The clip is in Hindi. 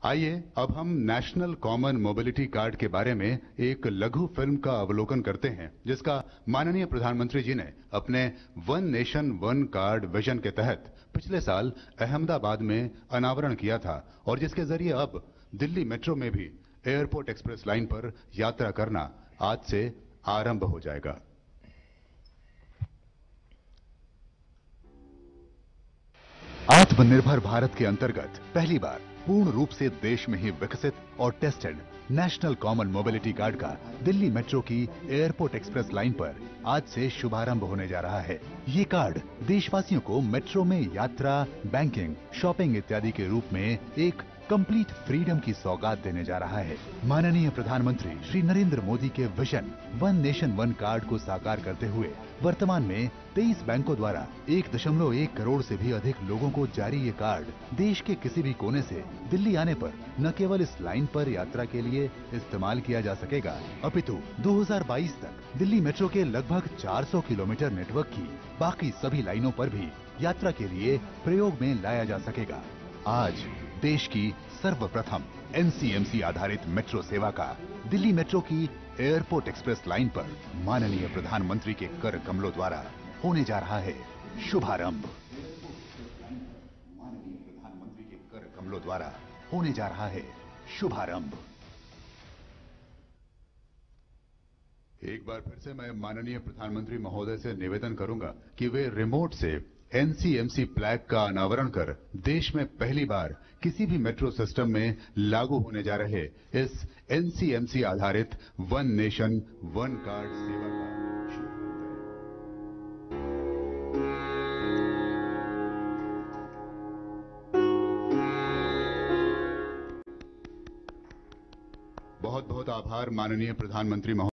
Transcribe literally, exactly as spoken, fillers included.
आइए अब हम नेशनल कॉमन मोबिलिटी कार्ड के बारे में एक लघु फिल्म का अवलोकन करते हैं, जिसका माननीय प्रधानमंत्री जी ने अपने one nation one card vision के तहत पिछले साल अहमदाबाद में अनावरण किया था और जिसके जरिए अब दिल्ली मेट्रो में भी एयरपोर्ट एक्सप्रेस लाइन पर यात्रा करना आज से आरंभ हो जाएगा। आत्मनिर्भर भारत के अंतर्गत पहली बार पूर्ण रूप से देश में ही विकसित और tested national common mobility card का दिल्ली मेट्रो की एयरपोर्ट एक्सप्रेस लाइन पर आज से शुभारंभ होने जा रहा है। ये कार्ड देशवासियों को मेट्रो में यात्रा, बैंकिंग, शॉपिंग इत्यादि के रूप में एक कंप्लीट फ्रीडम की सौगात देने जा रहा है। माननीय प्रधानमंत्री श्री नरेंद्र मोदी के vision one nation one card को साकार करते हुए वर्तमान में तेईस बैंकों द्वारा एक दशमलव एक करोड़ से भी अधिक लोगों को जारी ये कार्ड देश के किसी भी कोने से दिल्ली आने पर न केवल इस लाइन पर यात्रा के लिए इस्तेमाल किया जा सकेगा, अपितु दो हज़ार बाईस तक दिल्ली मेट्रो के लगभग चार सौ किलोमीटर नेटवर्क की बाकी सभी लाइनों पर भी यात्रा के लिए प्रयोग में लाया जा सकेगा। आज देश की सर्वप्रथम एनसीएमसी आधारित मेट्रो सेवा का दिल्ली मेट्रो की एयरपोर्ट एक्सप्रेस लाइन पर माननीय प्रधानमंत्री के कर कमलों द्वारा होने जा रहा है शुभारंभ। माननीय प्रधानमंत्री के कर कमलों द्वारा होने जा रहा है शुभारंभ। एक बार फिर से मैं माननीय प्रधानमंत्री महोदय से निवेदन करूंगा कि वे रिमोट से एनसीएमसी फ्लैग का अनावरण कर देश में पहली बार किसी भी मेट्रो सिस्टम में लागू होने जा रहे इस एनसीएमसी आधारित वन नेशन वन कार्ड सेवा का बहुत बहुत आभार माननीय प्रधानमंत्री महोदय।